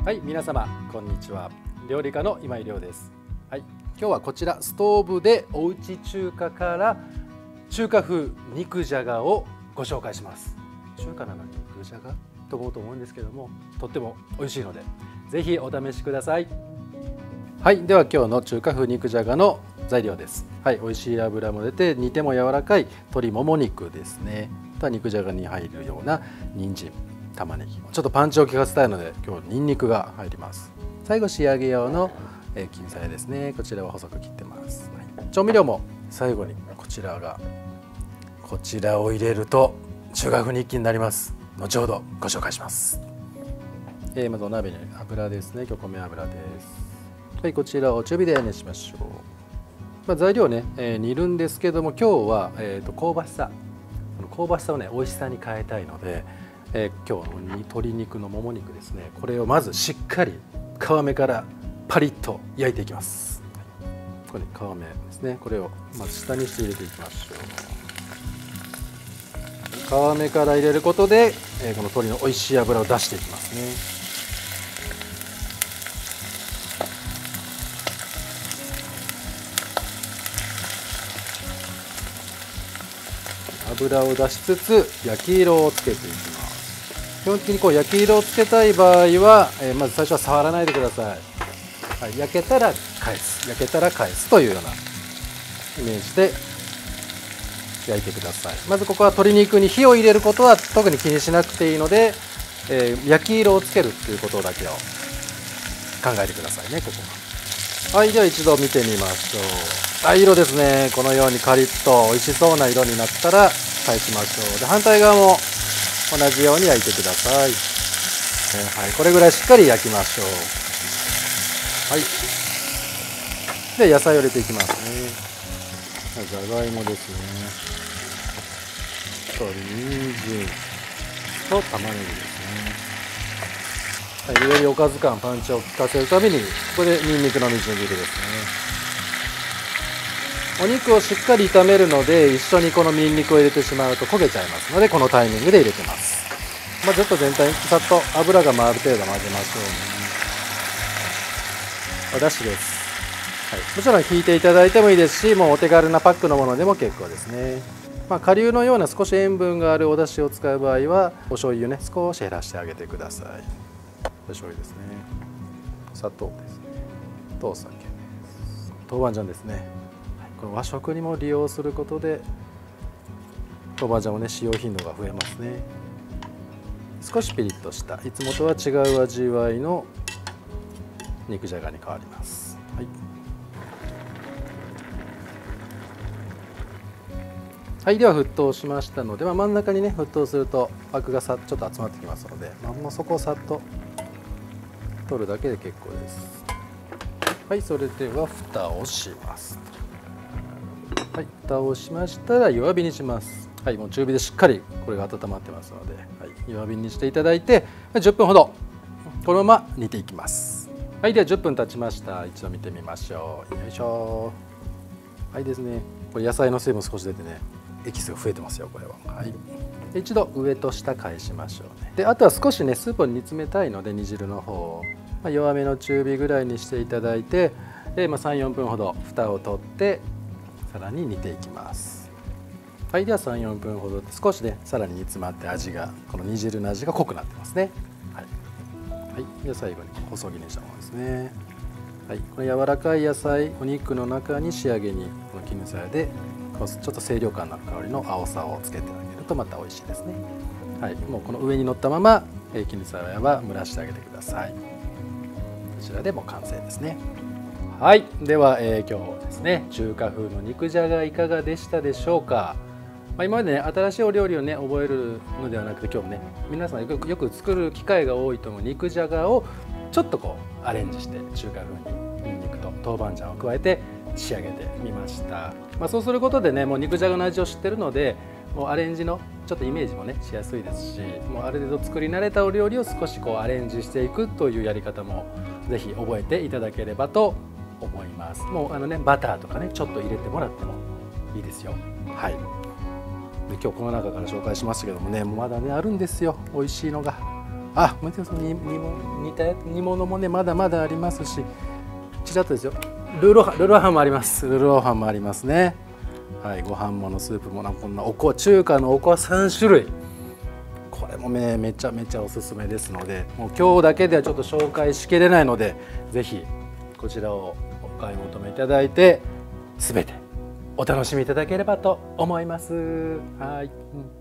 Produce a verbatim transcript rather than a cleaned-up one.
はい、皆様こんにちは。料理家の今井亮です。はい、今日はこちらストーブでおうち中華から中華風肉じゃがをご紹介します。中華なのに肉じゃがと思うと思うんですけども、とっても美味しいのでぜひお試しください。はい、では今日の中華風肉じゃがの材料です。はい、美味しい油も出て煮ても柔らかい鶏もも肉ですね。あとは肉じゃがに入るような人参、玉ねぎ、ちょっとパンチを効かせたいので今日ニンニクが入ります。最後仕上げ用の絹さやですね。こちらは細く切ってます。はい、調味料も最後にこちらがこちらを入れると中華風日記になります。後ほどご紹介します。えー、まずお鍋に油ですね。今日米油です。はい、こちらを中火で熱しましょう。まあ、材料ね、えー、煮るんですけども、今日は、えー、と香ばしさ香ばしさをね美味しさに変えたいので、えー、今日の鶏肉のもも肉ですね、これをまずしっかり皮目からパリッと焼いていきます。これ皮目ですね、これをまず下にして入れていきましょう。皮目から入れることで、えー、この鶏の美味しい脂を出していきますね。油を出しつつ焼き色をつけていきます。基本的にこう焼き色をつけたい場合は、えー、まず最初は触らないでください。はい、焼けたら返す、焼けたら返すというようなイメージで焼いてください。まずここは鶏肉に火を入れることは特に気にしなくていいので、えー、焼き色をつけるっていうことだけを考えてくださいね。ここははい、では一度見てみましょう。はい、色ですね。このようにカリッと美味しそうな色になったら返しましょう。で、反対側も同じように焼いてください。はい、これぐらいしっかり焼きましょう。はい。で、野菜を入れていきますね。じゃがいもですね。と人参と玉ねぎですね。はい、よりおかず感パンチを効かせるためにここでニンニクのみじん切りですね。お肉をしっかり炒めるので一緒にこのニンニクを入れてしまうと焦げちゃいますので、このタイミングで入れてます。まあ、ちょっと全体にさっと油が回る程度混ぜましょうね。おだしです、はい、もちろん引いていただいてもいいですし、もうお手軽なパックのものでも結構ですね。まあ、顆粒のような少し塩分があるおだしを使う場合はお醤油ね少し減らしてあげてください。お醤油ですね、砂糖ですねとお酒です、豆板醤ですね。この和食にも利用することで豆板醤もね使用頻度が増えますね。少しピリッとしたいつもとは違う味わいの肉じゃがに変わります。はい、はい、では沸騰しましたので、まあ、真ん中にね沸騰するとアクがさちょっと集まってきますので、まあ、もうそこをさっと取るだけで結構です。はい、それでは蓋をします。はい、蓋をしましたら弱火にします。はい、もう中火でしっかりこれが温まってますので、はい、弱火にしていただいてじゅっぷんほどこのまま煮ていきます。はい、ではじゅっぷん経ちました。一度見てみましょう。よいしょ。はいですね。これ野菜の水分少し出てね、エキスが増えてますよ。これは。はい。一度上と下返しましょうね。で、あとは少しねスープを煮詰めたいので煮汁の方を、まあ、弱めの中火ぐらいにしていただいて、で、まあ、さん、よんぷんほど蓋を取ってさらに煮ていきます。はい、ではさん、よんぷんほど少しねさらに煮詰まって味がこの煮汁の味が濃くなってますね。はい、はい、では最後に細切りにしたものですね。はい、この柔らかい野菜お肉の中に仕上げにこの絹さやでちょっと清涼感のある香りの青さをつけてあげるとまた美味しいですね。はい、もうこの上に乗ったまま絹さやは蒸らしてあげてください。こちらでもう完成ですね。はい、では、えー、今日ですね中華風の肉じゃがいかがでしたでしょうか。まあ、今までね新しいお料理をね覚えるのではなくて、今日もね皆さんよくよく作る機会が多いと思う肉じゃがをちょっとこうアレンジして中華風にニンニクと豆板醤を加えて仕上げてみました。まあ、そうすることでねもう肉じゃがの味を知ってるので、もうアレンジのちょっとイメージもねしやすいですし、もうある程度作り慣れたお料理を少しこうアレンジしていくというやり方もぜひ覚えていただければと思います。もうあのねバターとかねちょっと入れてもらってもいいですよ。はい。で今日この中から紹介しましたけどもね、もうまだねあるんですよ美味しいのが。 あ、もちろんその煮煮た煮物もねまだまだありますし、ちらっとですよ。ルーローハン、ルーローハンもあります。ルーローハンもありますね。はい、ご飯ものスープもなんかこんなおこ中華のおこさん種類。これもねめちゃめちゃおすすめですので、もう今日だけではちょっと紹介しきれないので、ぜひこちらをお買い求めいただいて、すべてお楽しみいただければと思います。はい。うん